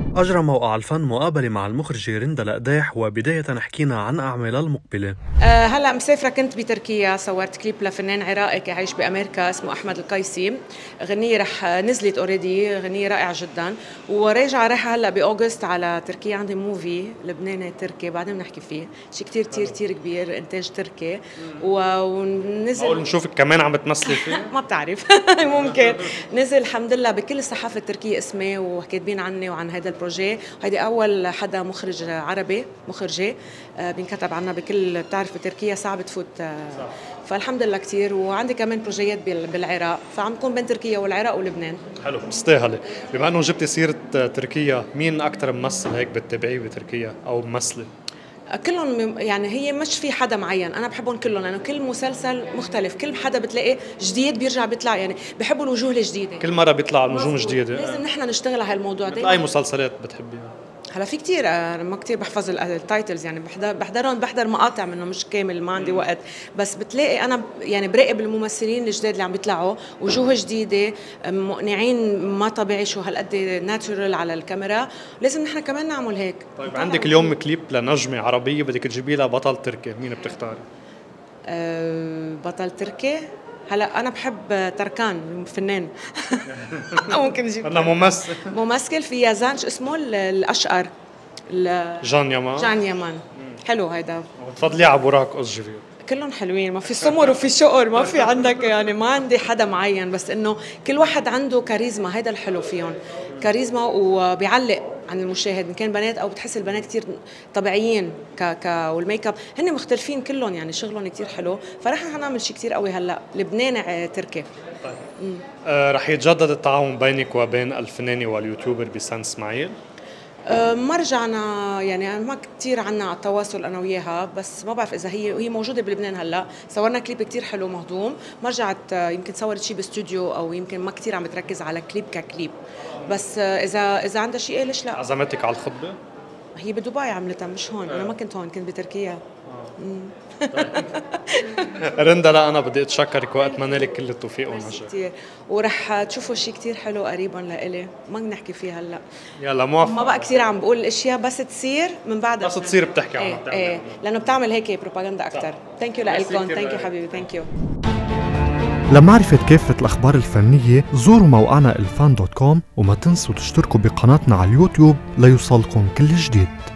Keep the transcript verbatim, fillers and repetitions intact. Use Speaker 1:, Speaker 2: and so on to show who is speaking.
Speaker 1: أجرى موقع الفن مقابلة مع المخرجة رندا القداح، وبداية حكينا عن أعمالها المقبلة.
Speaker 2: أه هلا مسافرة، كنت بتركيا، صورت كليب لفنان عراقي عايش بأمريكا اسمه أحمد القيسي. غنية رح نزلت اوريدي، غنية رائعة جدا، وراجعة رايحة هلا بأوغست على تركيا. عندي موفي لبناني تركي بعدين بنحكي فيه، شيء كتير كتير كتير كبير، إنتاج تركي. ونزل
Speaker 3: أول نشوفك كمان عم بتمثلي فيه؟
Speaker 2: ما بتعرف ممكن. نزل الحمد لله بكل الصحافة التركية اسمي، وكاتبين عني وعن هذا البروجي. هيدي أول حدا مخرج عربي، مخرجة بينكتب عنها بكل، بتعرف بتركيا صعب تفوت. فالحمد لله كتير. وعندي كمان بروجيات بالعراق، فعم تكون بين تركيا والعراق ولبنان.
Speaker 3: حلو، مستاهلة. بما أنه جبتي سيرة تركيا، مين أكتر ممثل هيك بتتابعيه بتركيا أو ممثلة؟
Speaker 2: كلهم يعني، هي مش في حدا معين، انا بحبهم كلهم لانه كل مسلسل مختلف، كل حدا بتلاقي جديد بيرجع بيطلع، يعني بحبوا الوجوه الجديده،
Speaker 3: كل مره بيطلع نجوم جديده.
Speaker 2: لازم نحن نشتغل على هالموضوع
Speaker 3: دايما. اي مسلسلات بتحبيها؟
Speaker 2: هلا في كتير، انا ما كتير بحفظ التايتلز، يعني بحضر بحضرهم بحضر مقاطع منه مش كامل، ما عندي وقت. بس بتلاقي انا يعني براقب الممثلين الجداد اللي عم بيطلعوا، وجوه جديده مقنعين، ما طبيعي، شو هالقد ناتشورال على الكاميرا. لازم نحن كمان نعمل هيك.
Speaker 3: طيب عندك اليوم كليب لنجمه عربيه بدك تجيبي لها بطل تركي، مين بتختاري؟
Speaker 2: أه بطل تركي؟ هلا انا بحب تركان، فنان ممكن نجيب
Speaker 3: انا ممثل
Speaker 2: ممثل في يازان، شو اسمه الاشقر،
Speaker 3: جان يمان.
Speaker 2: جان يمان حلو هيدا.
Speaker 3: بتفضلي على براك قصجي فيه؟
Speaker 2: كلهم حلوين، ما في سمر وفي شقر، ما في عندك يعني، ما عندي حدا معين، بس انه كل واحد عنده كاريزما، هيدا الحلو فيهم، كاريزما وبيعلق عن المشاهد، ان كان بنات او بتحس البنات كتير طبيعيين ك ك والميك اب هن مختلفين كلهم، يعني شغلهم كتير حلو. فرح نعمل شيء كتير قوي هلا لبناني تركي.
Speaker 3: طيب آه رح يتجدد التعاون بينك وبين الفنانه واليوتيوبر بيسان اسماعيل؟
Speaker 2: أه ما رجعنا، يعني ما كتير عنا التواصل انا وياها، بس ما بعرف اذا هي هي موجوده بلبنان هلا. صورنا كليب كتير حلو مهضوم، ما رجعت، يمكن صورت شيء باستوديو، او يمكن ما كتير عم تركز على كليب ككليب. بس اذا اذا عندها شيء ليش لا.
Speaker 3: عزمتك على الخطبه؟
Speaker 2: هي بدبي عملتها، مش هون. انا ما كنت هون، كنت بتركيا.
Speaker 3: رندا، لا انا بدي اتشكرك واتمنى لك كل التوفيق والنجاح
Speaker 2: كثير، ورح تشوفوا شيء كثير حلو قريبا لإلي، ما بنحكي فيه هلا.
Speaker 3: يلا موافق.
Speaker 2: ما بقى كثير عم بقول الاشياء، بس تصير من بعد،
Speaker 3: بس تصير بتحكي عنها.
Speaker 2: ايه, ايه لانه بتعمل هيك بروباغندا اكثر. ثانك يو لكم، ثانك يو حبيبي، ثانك يو.
Speaker 1: لمعرفة كافة الأخبار الفنية زوروا موقعنا الفان دوت كوم، وما تنسوا تشتركوا بقناتنا على اليوتيوب ليوصلكم كل جديد.